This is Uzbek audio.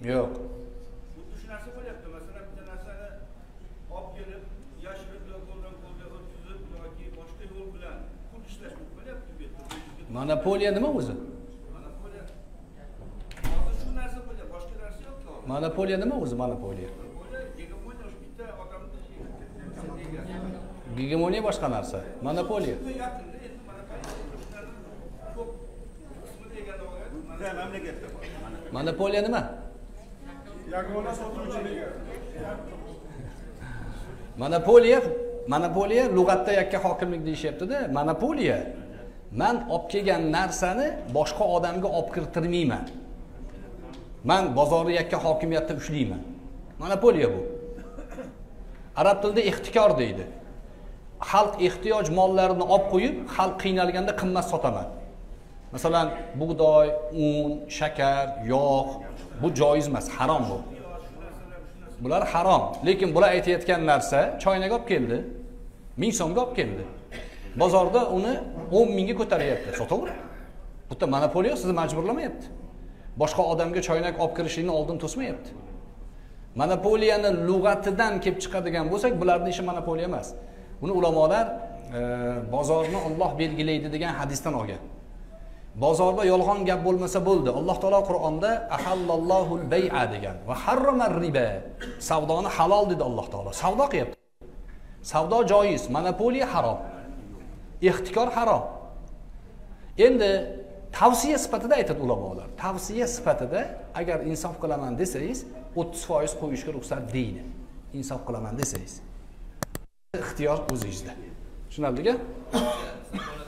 Yo'q. Xuddi shu narsa bo'lyapti. Masalan, bitta narsani olib kelib, yashirib qo'ldan qo'lga o'tkazib yoki boshqa yo'l bilan pul ishlash bo'lyapti bu yerda. Monopoliya nima o'zi? Monopoliya. Hozir shu narsa bo'lyapti, boshqa narsa yo'q. Monopoliya nima o'zi monopoliya? Hegemoniya o'sha bitta odamni Hegemoniya boshqa narsa. Monopoliya. yaqinda endi ko'p qismini egallab olgan mamlakatda bor. Monopoliya nima? Yagona sotuvchilik. Monopoliya lug'atda yakka hokimlik deyishyapti-da. Monopoliya men olib kelgan narsani boshqa odamga olib kirtirmayman. Men bozorni yakka hokimiyatda ushlayman. Monopoliya bu. Arab tilida ixtikor deydi. Xalq ehtiyoj mollarini olib qo'yib, xalq qiynalganda qimmat sotaman. Masalan, bug'doy, un, shakar, yog' bu joiz emas, harom bu. Bular harom, lekin bular aytayotgan narsa choynak olib keldi, 1000 so'mga olib keldi. Bozorda uni 10 mingga ko'taryapti, sotaver. Bu yerda monopoliya sizni majburlamayapti. Boshqa odamga choynak olib kirishini oldin to'smayapti. Monopoliyani lug'atidan kelib chiqadigan bo'lsak, bularning ishi monopoliya emas. Buni ulamolar bozorni Alloh belgilaydi degan hadisdan olgan. Bozorda yolg'on gap bo'lmasa bo'ldi. Alloh taolo Qur'onda ahallallohul bay'a degan va harramar riba. Savdoni halol dedi Alloh taolo. Savdo qilyapti. Savdo joiz, monopoliya harom. Ixtikor harom. Endi tavsiya sifatida aytadi ulamolar. Tavsiya sifatida agar insof qilaman desangiz, 30% qo'yishga ruxsat deydi. Insof qilaman desangiz. Ixtiyor o'zingizda. Tushunarlimi?